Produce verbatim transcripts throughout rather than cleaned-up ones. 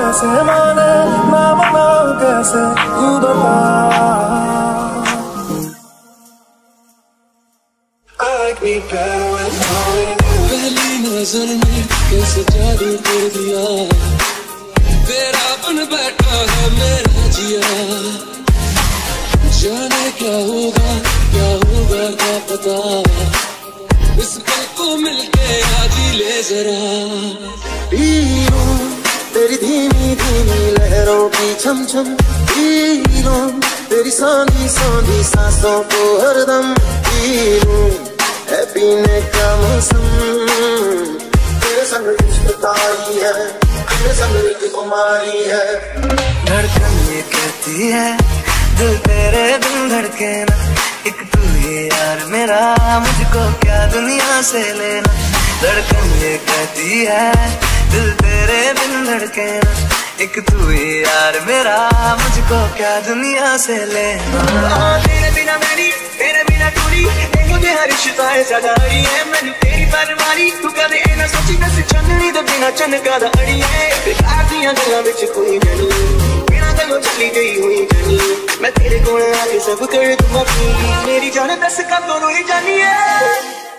कैसे माने ना मनाऊं कैसे तू बता। पहली नजर में कैसे जादू कर दिया, तेरा बन बैठा है मेरा जिया। जाने क्या होगा क्या होगा क्या पता, इस पल को मिलके आज ही ले जरा। तेरी धीमी धीमी लहरों की छम छम, तेरी सांधी सांधी सांसों को हरदम पीलूं, है पीने का मौसम। तेरे संग इश्क तारी है, तेरे संग एक कुमारी है। धड़कन ये कहती है दिल तेरे बिन धड़के ना, एक तू ही यार मेरा, मुझको क्या दुनिया से लेना। धड़कन ये कहती है दिल तेरे बिन धड़के ना, एक तू ही यार मेरा, मुझको क्या दुनिया से लेना। तेरे बिना मेरी तेरे बिना टूरी, मुझे हर रिश्ता है सदारी है। मैंने तेरी परवारी तू कदे ना सोची, बस चन्नी दे बिना चनका दा अड़ी है। आखियां गल्लां विच कोई नहीं, बिना गल्लों चली गई हुई जानी। मैं तेरे कोल आके सब कर दूंगा अपनी, मेरी जान दस का तो रोई जानी है।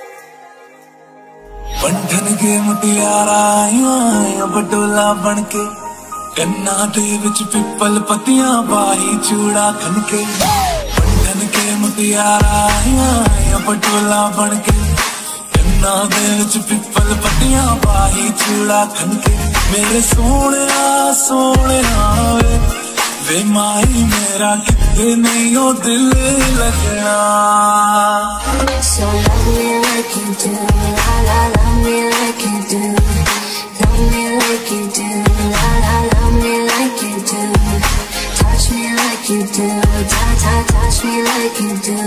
बंधन के मुटियारा आया बटोला बनके, कन्ना दे विच पिपल पतियां बाही चूड़ा खनके। बंधन के मुटियारा आया बटोला बनके, कन्ना दे विच पिपल पतियां बाही चूड़ा खनके। मेरे सोने सोने वे वे माही मेरा कितने नहीं हो दिल लगना। So love me like you do, la la love me like you do, love me like you do, la la love me like you do, touch me like you do, ta ta touch me like you do.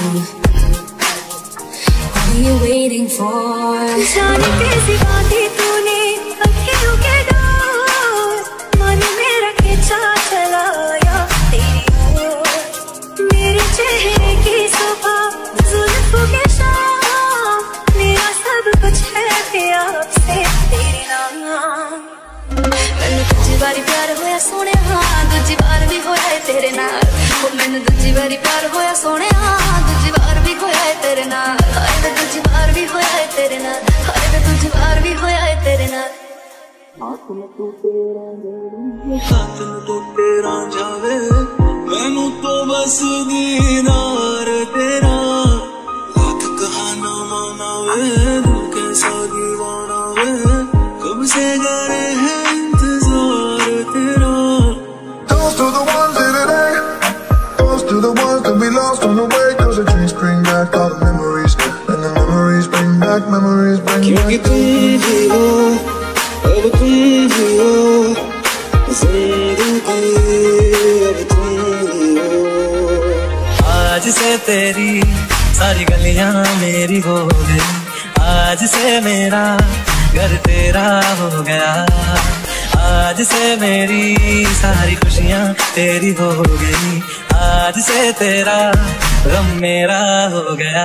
What are you waiting for? जाने कैसी बातें तूने अखियों के door, मन मेरा खींचा चलाया तेरी ओर। मेरे चेहरे की सुबह जुल्फों के शाम, मेरा सब कुछ है आपसे तेरे नाम। मैनू दूजी बारी प्यार होया सोने, हाँ दूजी बार भी होया है तेरे नाल। ओ मैनू दूजी बारी प्यार होया सोने, हाँ दूजी बार भी होया है तेरे नाल। हाय वे दूजी बार भी होया है तेरे नाल, हाय वे दूजी बार भी होया है तेरे नाल। हाथ में तू तेरा जावे, हाथ में तू तेरा जावे, मैनू तो बस दीदार तेरा। लाख कहाना माना वे, दिल कैसा दीवाना वे, कब से करे है इंतजार तेरा। Toast to the ones in today, toast to the ones that we lost on the way, cause the dreams bring back all the memories, and the memories bring back, memories bring back। क्योंकि तुम ही हो, अब तुम ही हो, जिंदगी अब तुम ही हो। आज से तेरी सारी गलियां मेरी हो गई, आज से मेरा घर तेरा हो गया। आज से मेरी सारी खुशियां तेरी हो गई, आज से तेरा गम मेरा हो गया।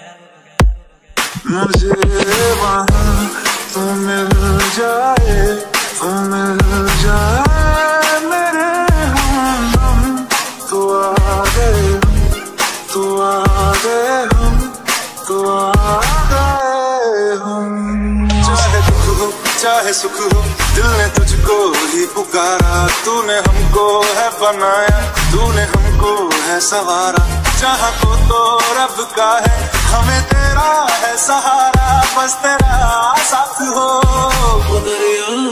मुझे वहाँ तू मिल जाए, तू मिल जाए मेरे हमदम। तू आ गए, तू आ गए हम, तू आ गए हम। चाहे दुख हो चाहे सुख हो, दिल ने तुझको ही पुकारा। तूने हमको है बनाया, तूने हमको है सवारा। जहाँ को तो रब का है, हमें तेरा है सहारा। बस तेरा साथ हो, दरिया